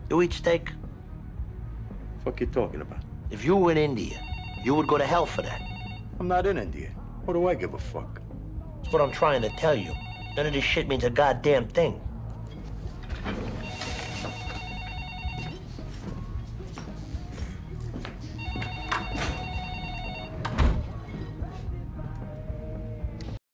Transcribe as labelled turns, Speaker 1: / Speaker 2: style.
Speaker 1: You eat steak?
Speaker 2: Fuck you talking about?
Speaker 1: If you were in India, you would go to hell for that.
Speaker 2: I'm not in India. What do I give a fuck?
Speaker 1: That's what I'm trying to tell you. None of this shit means a goddamn thing.